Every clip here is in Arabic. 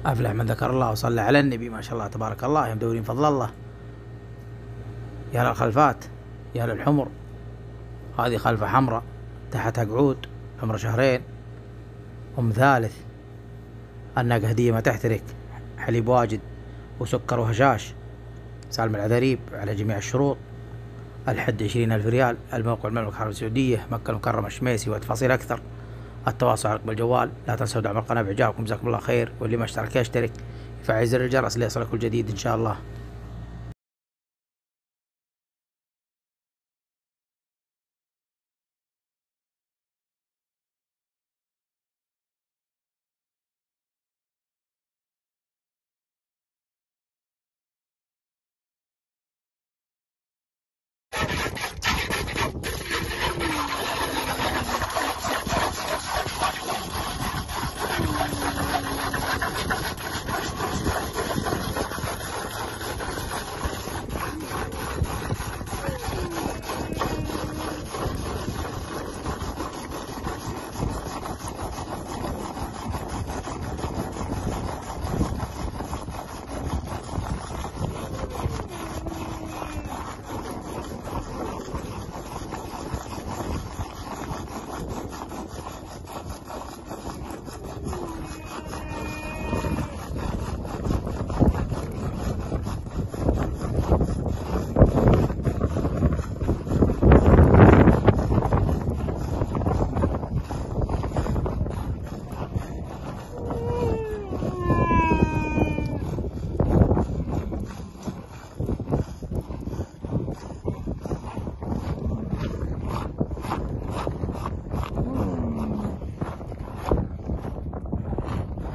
أفلح من ذكر الله وصلى على النبي. ما شاء الله تبارك الله، يا مدورين فضل الله. يا للخلفات، يا للحمر. هذه خلفة حمراء تحتها قعود، عمر شهرين، ثالث. الناقة هدية ما تحترك، حليب واجد وسكر وهشاش، سالم العذاريب على جميع الشروط. الحد 20,000 ريال. الموقع المملكة العربية السعودية، مكة المكرمة، الشميسي. وتفاصيل أكثر التواصل على رقم الجوال. لا تنسوا دعم القناة بإعجابكم، جزاكم الله خير. واللي ما اشترك يشترك، يفعل زر الجرس ليصلك كل جديد إن شاء الله.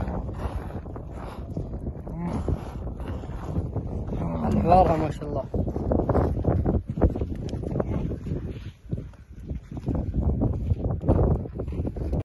الحوارة ما شاء الله.